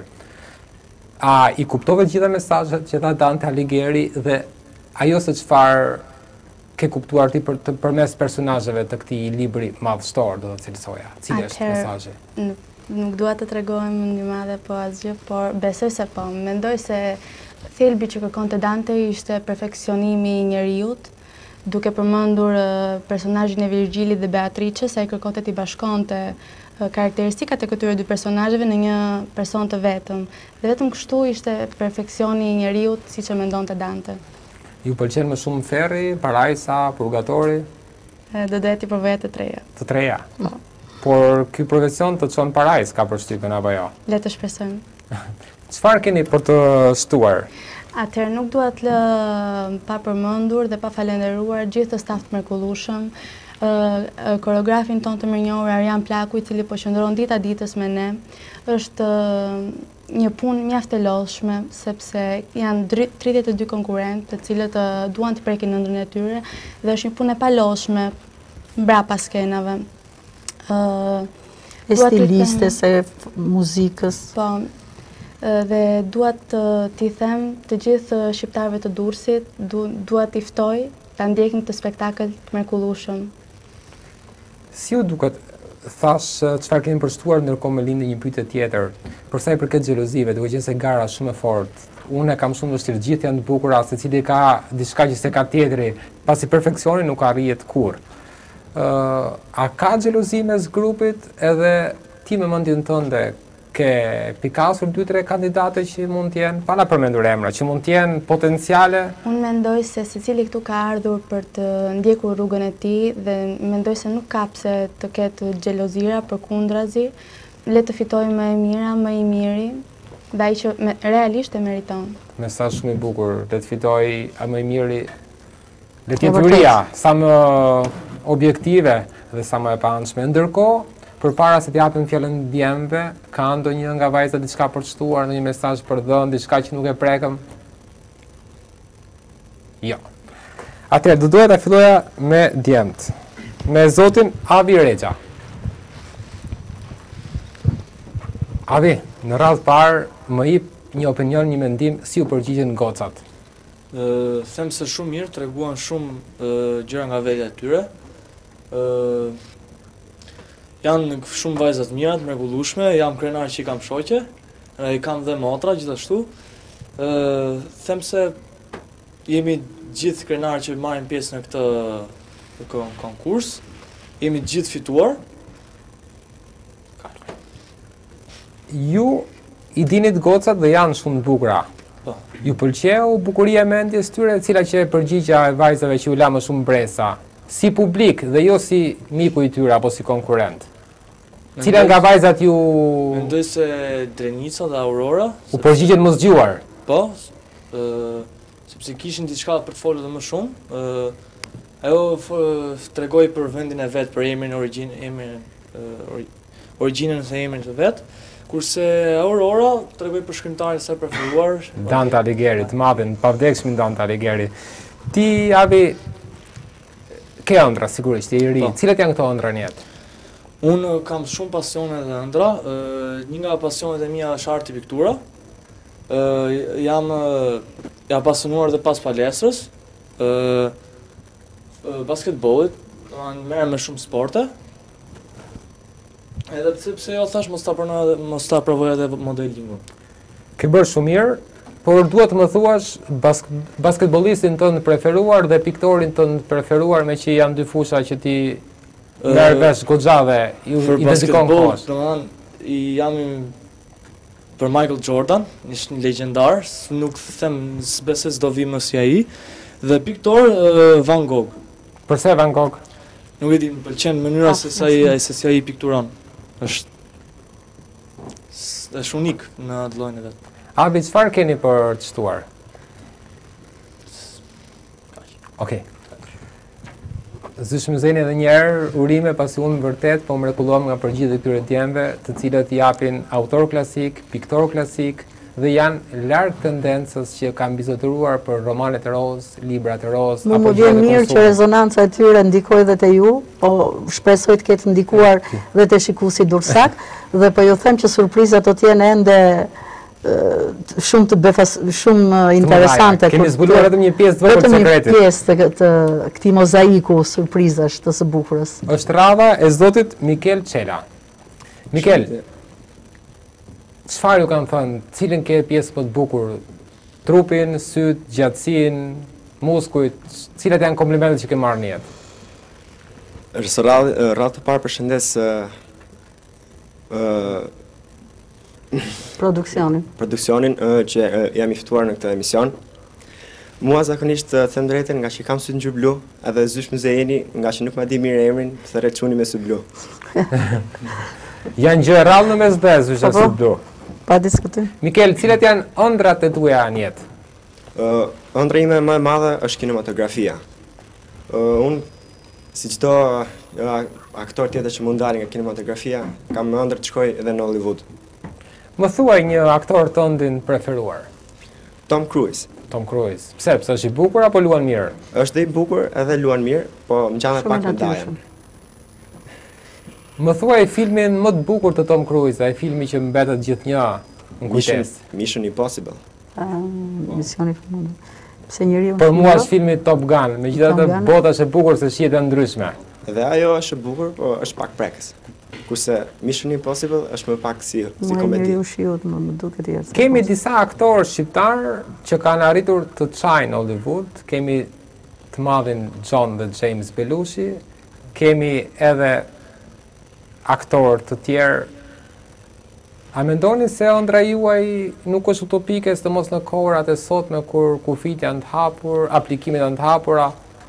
A i kuptove gjitha mesazhet që tha Dante Alighieri dhe ajo se çfarë ke kuptuar ti për të, përmes personazheve të këtij libri madhështor, do të cilësoja. Cili është mesazhi? Nuk, nuk dua të tregohem në madhe po asgjë, por besoj se po. Mendoj se thelbi që kërkonte Dante ishte perfeksionimi i njerëzit, duke përmendur uh, personazhin e Virgilit dhe Beatrices, ai kërkonte t'i bashkonte uh, karakteristikat e këtyre dy personazheve në një person të vetëm. Dhe vetëm kështu ishte perfeksioni i njerëzit, siç e mendonte Dante. Ju pëlqen më shumë Ferri, Parajsa, Purgatori? Do doja t'i provoja të treja. Të treja? Po. Por ky profesion të çon Parajs, ka përshtypjen apo jo? Le të shpresojmë. Çfarë keni për të shtuar? Atëherë nuk dua të lë pa përmendur dhe pa falenderuar gjithë të staf të mrekullueshëm, koreografin tonë të mirënjohur Arjan Plaku, i cili po qëndron dita ditës me ne. Është një punë mjaft e lodhshme, sepse janë tridhjetë e dy konkurrentë, të cilët duan të prekin ëndrrën e tyre, dhe është një punë e palodhshme mbrapa skenave. E stilistes, e muzikës. Po, dhe dua t'i them të gjithë shqiptarëve të Durrësit, dua t'i ftoj ta ndjekin këtë spektakël të mrekullueshëm. Si u duket? Thash çfarë kemi përshtuar, ndërkohë më lindi një pyetje tjetër. Për sa i përket xhelozive, duke qenë se gara është shumë e fortë. Unë e kam shumë vështirë, gjithë janë të bukura, secili ka diçka që se ka tjetri, pasi perfeksioni nuk arrihet kurrë. Uh, a ka xhelozi mes grupit, edhe ti me mendjen tënde ke pikasur dy tre kandidate që mund të jenë, pa na përmendur emra, që mund të jenë potenciale? Unë mendoj se secili këtu ka ardhur për të ndjekur rrugën e tij dhe mendoj se nuk ka pse të ketë xhelozira, përkundrazi, le të fitojë më e mira, më i miri, dhe ai që me, realisht e meriton. Mesazh shumë i bukur, le të fitojë më i miri, le të jetë uria, sa më objektive dhe sa më e paanshme. Ndërkohë, përpara se të japim fjalën djemve, ka ndonjë nga vajzat diçka për të shtuar, ndonjë mesazh për dhënë, diçka që nuk e prekëm? Jo. Atëherë, do doja ta filloja me djemt. Me zotin Avi Rexha. Avi, në radhë parë më jep një opinion, një mendim, si u përgjigjen gocat? Uh, them se shumë mirë, treguan shumë uh, gjëra nga vetja e tyre. Uh, Janë shumë vajza të mira, të mrekullueshme, jam krenar që i kam shoqe, i kam dhe motra gjithashtu. Ë, them se jemi gjithë krenar që marrin pjesë në këtë konkurs, jemi gjithë fituar. Ju i dinit gocat dhe janë shumë të bukura. Po. Ju pëlqeu bukuria e mendjes tyre, e cila që e përgjigja e vajzave që u la më shumë bresa, si publik dhe jo si miku i tyre apo si konkurrent? Cila nga vajzat ju... Mendoj se Drenica dhe Aurora. U përgjigjen mos zgjuar. Po, ë sepse kishin diçka për të folur dhe më shumë. ë Ajo tregoi për vendin e vet, për emrin origjin, emrin ë origjinën e emrit të vet. Kurse Aurora tregoi për shkrimtarin e saj preferuar, Dante Alighieri, të madhin, pavdekshmin Dante Alighieri. Ti javi ke ëndra sigurisht, je i ri. Cilat janë këto ëndra në jetë? Unë kam shumë pasione dhe ëndra. Një nga pasionet e mia është arti piktura. Ë jam jam pasionuar dhe pas palestrës. Ë basketbollit, merrem me shumë sporte. Edhe sepse jo thash mos ta pranoj mos ta provoj edhe modelingun. Ke bërë shumë mirë, por dua të më thuash bas basketbollistin tënd preferuar dhe piktorin tënd preferuar, me që janë dy fusha që ti merr vesh goxha dhe i dedikon kohës. Domethënë i jam për Michael Jordan, ishte një legjendar, nuk them besoj s'do vi më si ai, dhe piktor Van Gogh. Përse Van Gogh? Nuk e di, më pëlqen mënyra se sa ai se si ai pikturon. Është është unik në atë llojin e vet. Abi, çfarë keni për të shtuar? Okej. Zysh më zeni edhe një herë urime, pasi unë vërtet po mrekullohem nga përgjigjet e këtyre djemve, të cilët japin autor klasik, piktor klasik dhe janë larg tendencës që kanë bizotëruar për romanet e rozë, librat e rozë. Më më vjen mirë që rezonanca e tyre ndikoi dhe te ju, po shpresoj të ketë ndikuar dhe te shikuesi Dursak, dhe po ju them që surprizat do të jenë ende shumë të befas, shumë interesante. Kemi zbuluar vetëm një pjesë të vogël të sekretit. Vetëm një pjesë të, të këtij mozaiku surprizash të së bukurës. Është radha e zotit Mikel Çela. Mikel, çfarë ju kanë thënë, cilën ke pjesë më të bukur? Trupin, syt, gjatësinë, muskujt, cilat janë komplimentet që ke marrë në jetë? Është radhë radhë të parë përshëndes ë Produksionin. Produksionin që jam i ftuar në këtë emision. Mua zakonisht të them drejtën, nga që kam sy ngjyrë blu, edhe Zysh Muzejeni, nga që nuk ma di mirë emrin, thërret çuni me sy blu. Janë gjë rrallë në mes dhe Zysh sy blu. Pa diskutim. Mikel, cilat janë ëndrat e tua në jetë? Ëndra ime më e madhe është kinematografia. Unë, si çdo aktor tjetër që mund dalë nga kinematografia, kam më ëndër të shkoj edhe në Hollywood. Më thuaj një aktor tëndin preferuar. Tom Cruise. Tom Cruise. Pse, pse është i bukur apo luan mirë? Është i bukur edhe luan mirë, po më ngjan pak me dajën. Më thuaj filmin më të bukur të Tom Cruise, ai filmi që mbetet gjithnjë në kujtesë. Mission Impossible. Misioni Impossible. Pse njeriu? Për mua është filmi Top Gun, megjithatë bota është e bukur se shihet e ndryshme. Edhe ajo është e bukur, po është pak prekës. Kurse Mission Impossible është më pak si, si komedi. Njeriu shiut më, më duket tjerë. Kemi disa aktorë shqiptar që kanë arritur të çajnë Hollywood, kemi të madhin John dhe James Belushi, kemi edhe aktorë të tjerë. A mendoni se ëndra juaj nuk është utopike, sidomos në kohërat e sotme kur kufit janë të hapur, aplikimet janë të hapura?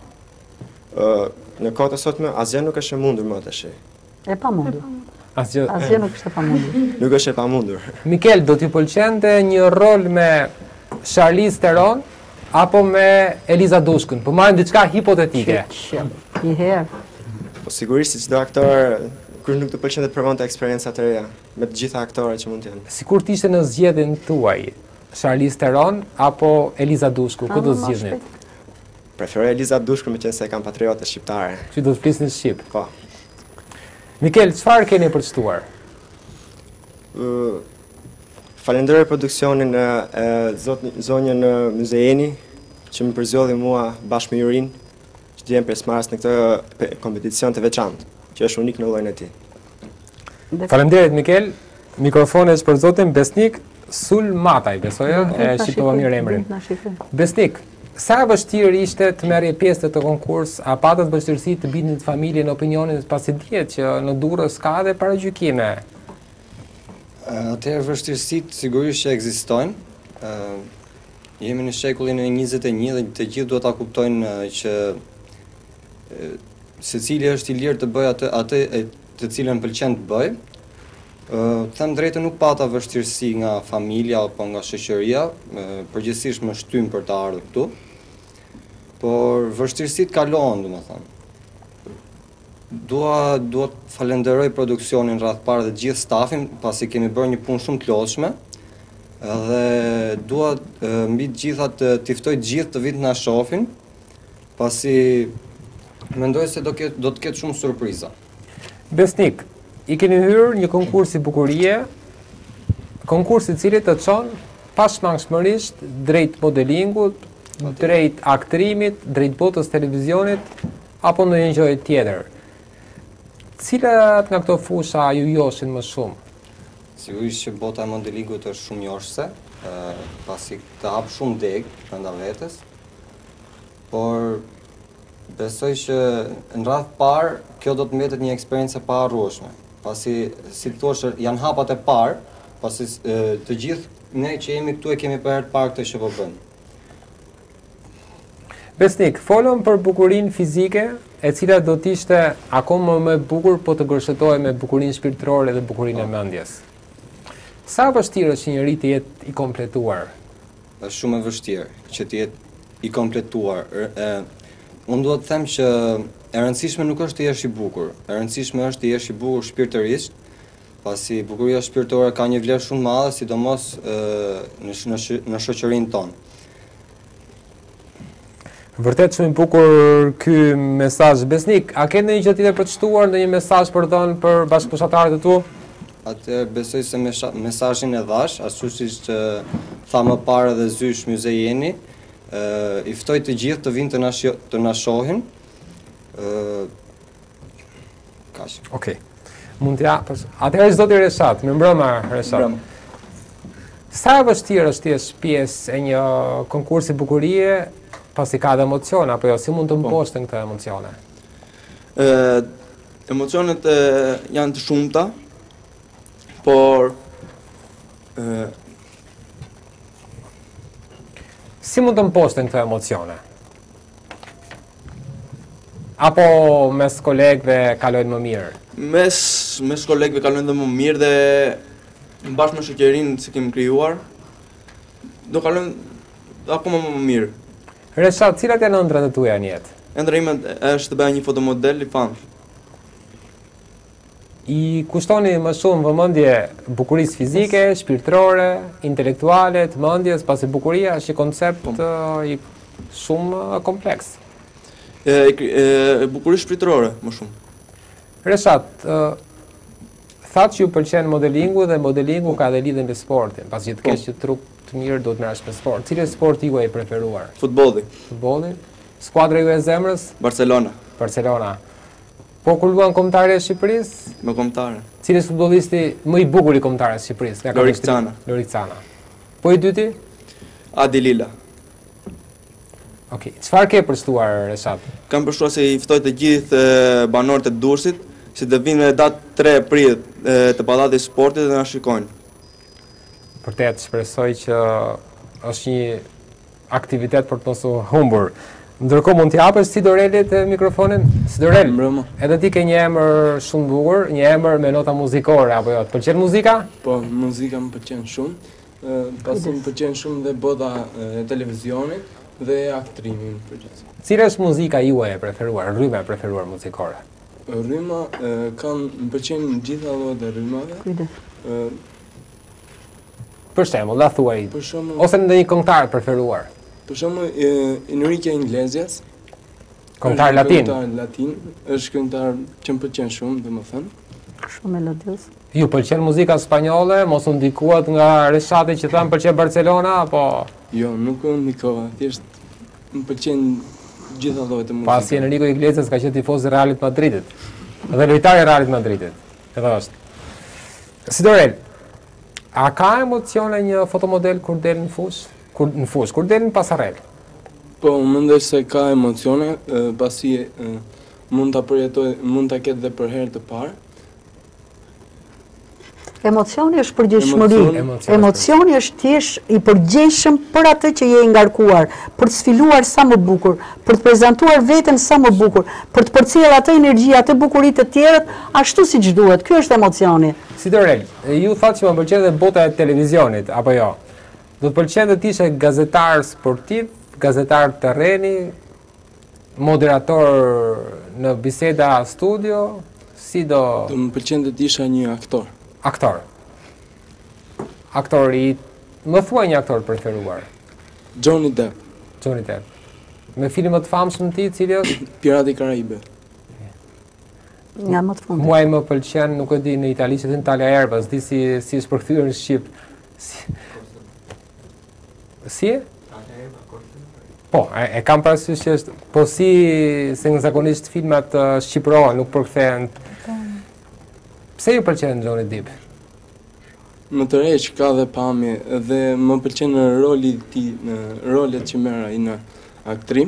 Uh, në kohët e sotme asgjë nuk është e mundur më tash. E pa mundur. Asgjë. Asgjë nuk është e pa mundur. Nuk është e pa mundur. Mikel, do t'ju pëlqente një rol me Charlize Theron apo me Eliza Dushkën? Po marrim diçka hipotetike. Një herë. Po sigurisht si çdo aktor, kush nuk të pëlqen të provonte eksperienca të reja me të gjitha aktorët që mund të jenë. Sikur të ishte në zgjedhjen tuaj, Charlize Theron apo Eliza Dushku, ku do zgjidhni? Preferoj Eliza Dushkun, me qenë se kam patriote shqiptare. Që do të flisni shqip? Po. Mikel, çfarë keni për të shtuar? Uh, falenderoj produksionin e uh, zonjën uh, Muzejeni, që më përzjodhi mua bashkë me Jurin, që të jem pjesëmarrës në këtë kompeticion të veçantë, që është unik në llojin e tij. Faleminderit Mikel. Mikrofoni është për zotin Besnik Sulmataj, besoj, e shqiptova mirë emrin. Besnik, sa vështirë ishte të merrje pjesë të konkurs, a patët vështirësi të bindit familjen opinionin, pasi dihet që në Durrës ka dhe paragjykime? Atëherë vështirësitë sigurisht që ekzistojnë. Uh, jemi në shekullin e njëzet e një dhe të gjithë duhet ta kuptojnë që uh, secili është i lirë të bëjë atë atë të cilën pëlqen të bëjë, Uh, them drejtë nuk pata vështirësi nga familja apo nga shoqëria, uh, përgjithsisht më shtym për të ardhur këtu. Por vështirësitë kalohen, domethënë. Dua dua të falenderoj produksionin rreth parë dhe gjithë stafin, pasi kemi bërë një punë shumë të lodhshme. Dhe dua uh, mbi të gjitha të t'i ftoj të gjithë të vinë na shohin, pasi mendoj se do ket do të ketë shumë surpriza. Besnik, i keni hyrë një konkurs i bukurie, konkurs i cili të çon pashmangshmërisht drejt modelingut, drejt aktrimit, drejt botës televizionit apo ndonjë gjë tjetër. Cilat nga këto fusha ju joshin më shumë? Sigurisht që bota e modelingut është shumë joshse, pasi të hap shumë deg brenda vetes. Por besoj që në radh parë kjo do të mbetet një eksperiencë e paharrueshme, pasi si thosh janë hapat e parë, pasi e, të gjithë ne që jemi këtu e kemi për herë të parë këtë që po bëjmë. Besnik, folëm për bukurinë fizike, e cila do të ishte akoma më e bukur po të gërshëtohej me bukurinë shpirtërore dhe bukurinë e mendjes. Sa vështirë është një njeri të jetë i kompletuar? Është shumë e vështirë që të jetë i kompletuar. E, unë duhet të them që e rëndësishme nuk është të jesh i bukur, e rëndësishme është të jesh i bukur shpirtërisht, pasi bukuria shpirtërore ka një vlerë shumë madhe, sidomos e, në, në, në shoqërinë tonë. Vërtet shumë i bukur ky mesazh. Besnik, a ke ndonjë gjë tjetër për të shtuar, ndonjë mesazh për dhënë për bashkëpunëtorët e tu? Atëherë besoj se mesazhin e dhash, ashtu siç tha më parë edhe Zysh Myzejeni, ë i ftoj të gjithë të vinë të na të na shohin. ë Kaq. Okej. Mund t'ja, atëherë zoti Reshat, më mbrëma Reshat. Mbrëma. Sa e vështirë është të jesh pjesë e një konkursi bukurie, pasi ka dhe emocione, apo jo, si mund të mposhten këto emocione? Ë emocionet e, janë të shumta, por ë si mund të mposhten këto emocione? Apo mes kolegëve kalojnë më mirë? Mes mes kolegëve kalojnë dhe më mirë dhe bashkë me shoqërinë që kemi krijuar, do kalojnë akoma më mirë. Reshat, cilat janë ëndrat e tuaja në jetë? Ëndra ime është të bëja një fotomodel i famshëm. I kushtoni më shumë vëmendje bukurisë fizike, shpirtërore, intelektuale, të mendjes, pasi bukuria është një koncept uh, i shumë kompleks. E, e bukurisë shpirtërore më shumë. Reshat, uh, thatë që ju pëlqen modelingu dhe modelingu ka dhe lidhje me sportin, pasi që të kesh që trup të mirë duhet merresh me sport. Cili është sporti juaj i preferuar? Futbolli. Futbolli. Skuadra juaj e zemrës? Barcelona. Barcelona. Po kur luan kombëtarë e Shqipërisë? Me kombëtarë. Cili është futbollisti më i bukur i kombëtarëve të Shqipërisë? Lorik Cana. Lorik Cana. Po i dyti? Adi Lila. Okej. Çfarë ke për shtuar, Reshat? Kam për shtuar se i ftoj të gjithë banorët e Durrësit, që të vinë në datë tre prill të Pallatit Sportit dhe na shikojnë. Vërtet, shpresoj që është një aktivitet për të mos u humbur. Ndërkohë mund t'i japësh Sidorelit mikrofonin? Sidorel, edhe ti ke një emër shumë bukur, një emër me nota muzikore, apo jo? Të pëlqen muzika? Po, muzika më pëlqen shumë. Pasi më pëlqen shumë dhe bota e televizionit dhe aktrimi në përgjithësi. Cila është muzika juaj e preferuar, rryma e preferuar muzikore? Rryma kanë më pëlqen gjitha llojet e rrymave. Kujdes. Për shembull, la thuaj. Për shembull, ose ndonjë këngëtar preferuar. Për shembull, Enrique Iglesias. Këngëtar latin. Këngëtar latin, është këngëtar që më pëlqen shumë, domethënë. Shumë melodios. Ju pëlqen muzika spanjolle, mos u ndikuat nga Reshati që thanë pëlqen Barcelona, apo? Jo, nuk u ndikova, thjesht më pëlqen gjitha llojet e muzikës. Pasi Enrique Iglesias ka qenë tifoz i Realit Madridit. Dhe lojtar i Realit Madridit. Edhe është. Sidorel, a ka emocione një fotomodel kur del në fush? Kur në fush, kur del në pasarel? Po, mendoj se ka emocione, pasi mund ta përjetoj, mund ta ketë dhe për herë të parë. Emocioni është përgjegjshmëri. Emocioni. Emocioni është thjesht i përgjegjshëm për atë që je i ngarkuar, për të sfiluar sa më bukur, për të prezantuar veten sa më bukur, për të përcjellë atë energji, atë bukuritë të tjerët ashtu siç duhet. Ky është emocioni. Si Dorel, ju thatë që më pëlqen dhe bota e televizionit, apo jo? Do të pëlqen të ishe gazetar sportiv, gazetar terreni, moderator në biseda studio, si do... Do më pëlqen të isha një aktor. Aktor. Aktor i... Më thuaj një aktor preferuar. Johnny Depp. Johnny Depp. Me filmat të famshëm ti, cili është? Pirati i Karaibe. Nga më të fundit. Muaj më pëlqen, nuk e di në itali që të në Talia Erbas, di si, si është përkthyer në Shqip. Si? Si e? Po, e, e kam parasysh që është, po si se në zakonisht filmat uh, shqipërohen, nuk përkthehen. Pse ju pëlqen Johnny Depp? Më tërheq ka dhe pamje dhe më pëlqen në roli ti, në rolet që merr ai në aktrim.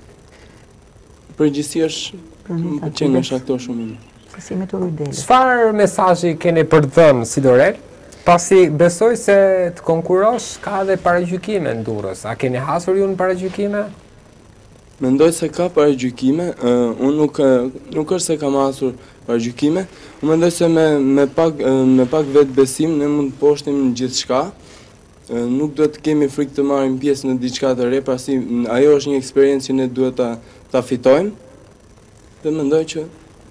Përgjithsisht më pëlqen është aktor shumë i mirë. Si me të rujdelit. Çfarë mesazhi keni për të dhënë si Dorel? Pasi besoj se të konkurosh ka dhe paragjykime në Durrës. A keni hasur ju në paragjykime? Mendoj se ka paragjykime, uh, unë nuk, nuk është se kam hasur paragjykime, unë mendoj se me, me pak, uh, me pak vetë besim ne mund të poshtim në gjithë shka, uh, nuk duhet të kemi frikë të marrim pjesë në diçka të re, pasi ajo është një eksperiencë që ne duhet ta, ta fitojmë, dhe mendoj që...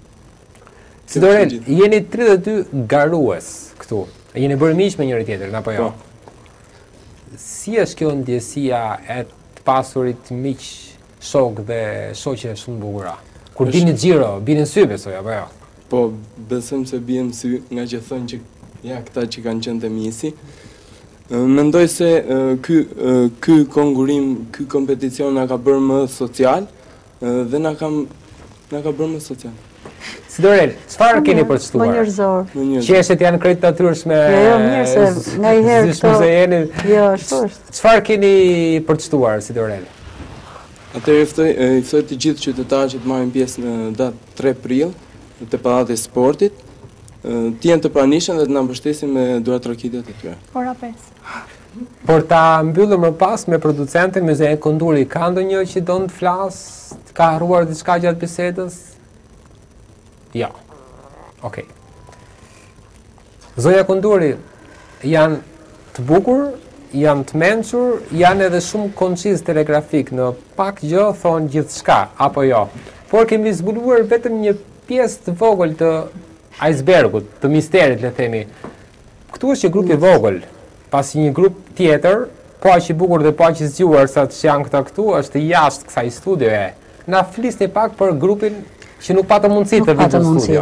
Si Dorel, jeni tridhjetë e dy garues këtu, jeni bërë miq me njëri tjetrin, apo jo? Po. Si është kjo ndjesia e të pasurit miq, shok dhe shoqe shumë bukura? Kur bini xhiro, bini në sy besoj, apo jo? Po, besojm se bien në sy, nga që thonë që ja këta që kanë qenë të misi. Mendoj se ky ky konkurim, ky kompeticion na ka bërë më social dhe na ka na ka bërë më social. Si Dorel, çfarë keni për të shtuar? Më njerëzor. Qeshet janë krejt të natyrshme. Jo, jo, mirë se nganjëherë këto. Jo, ashtu është. Çfarë keni për të shtuar si Dorel? Atëherë ftoj i ftoj të gjithë qytetarët që të marrin pjesë në datë tre prill te Pallati i Sportit, të jenë të pranishëm dhe të na mbështesin me duratrakitjet e tyre. Ora pesë. Por ta mbyllëm më pas me producentin Muzein Kunduri, ka ndonjë që don të flas, ka harruar diçka gjatë bisedës? Jo. Okej. Zoja Kunduri, janë të bukur, janë të mençur, janë edhe shumë koncis telegrafik, në pak gjë thonë gjithçka, apo jo. Por kemi zbuluar vetëm një pjesë të vogël të icebergut, të misterit, le themi. Këtu është një grup i vogël, pasi një grup tjetër, po aq i bukur dhe po aq i zgjuar sa që janë këta këtu, është jashtë kësaj studioje. Na flisni pak për grupin që nuk patë mundësi të vinë në studio.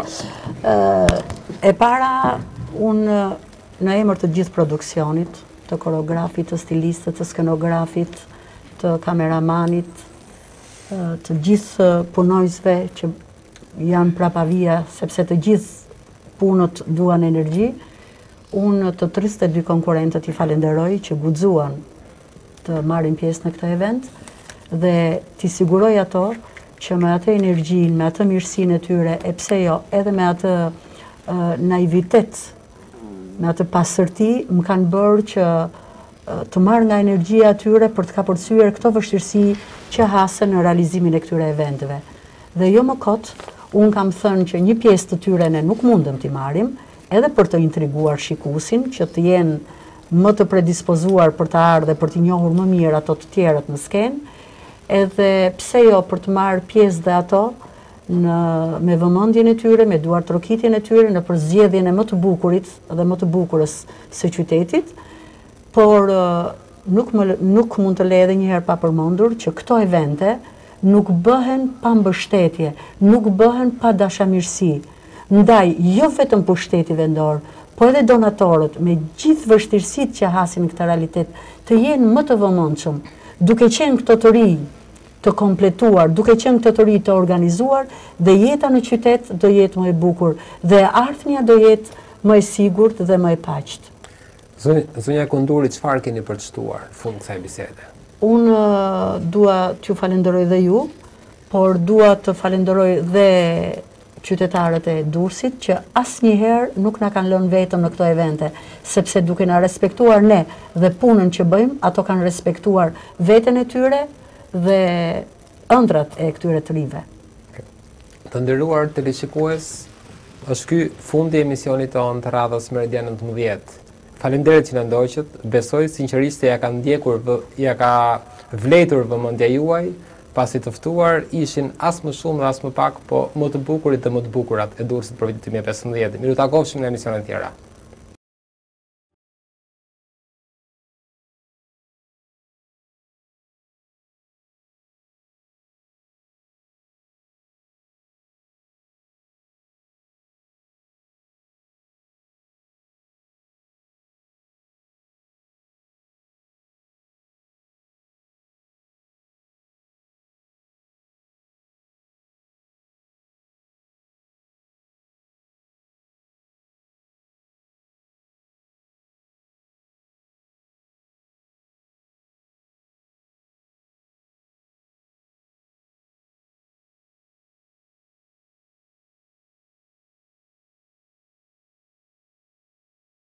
E para, unë në emër të gjithë produksionit, të koreografit, të stilistët, të skenografit, të kameramanit, të gjithë punojësve që janë prapavia, sepse të gjithë punët duan energji, unë të tridhjetë e dy konkurrentët i falenderoj që guxuan të marrin pjesë në këtë event dhe t'i siguroj ato që me atë energjinë, me atë mirësinë e tyre, e pse jo, edhe me atë naivitet, me atë pasërti, më kanë bërë që të marrë nga energjia atyre për të kapërcyer këto vështirësi që hasën në realizimin e këtyre eventeve. Dhe jo më kot, unë kam thënë që një pjesë të tyre ne nuk mundëm t'i marrim, edhe për të intriguar shikuesin, që të jenë më të predispozuar për të ardhur dhe për të njohur më mirë ato të tjerët në skenë, edhe pse jo për të marrë pjesë dhe ato në, me vëmendjen e tyre, me duartrokitjen e tyre në përzgjedhjen e më të bukurit dhe më të bukurës së qytetit, por nuk, më, nuk mund të le edhe njëherë pa përmendur që këto evente nuk bëhen pa mbështetje, nuk bëhen pa dashamirësi. Ndaj, jo vetëm pushteti vendor, po edhe donatorët me gjithë vështirësitë që hasin në këtë realitet, të jenë më të vëmendshëm, duke qenë këto të rinj të kompletuar, duke qenë këto të rinj të organizuar, dhe jeta në qytet do jetë më e bukur, dhe ardhmja do jetë më e sigurt dhe më e paqët. Zonja Kunduri, çfarë keni për të shtuar në fund kësaj bisede? Unë dua t'ju falenderoj dhe ju, por dua të falenderoj dhe qytetarët e Durrësit që asnjëherë nuk na kanë lënë vetëm në këto evente, sepse duke na respektuar ne dhe punën që bëjmë, ato kanë respektuar veten e tyre dhe ëndrat e këtyre të rive. Të nderuar teleshikues, është ky fundi i emisionit tonë të radhës Meridian nëntëmbëdhjetë. Faleminderit që na ndoqët, besoj sinqerisht se ja ka ndjekur, ja ka vletur vëmendja juaj, pasi të ftuar ishin as më shumë dhe as më pak, po më të bukurit dhe më të bukurat e Durrësit për vitin dy mijë e pesëmbëdhjetë. Miru takofshim në emisione të tjera.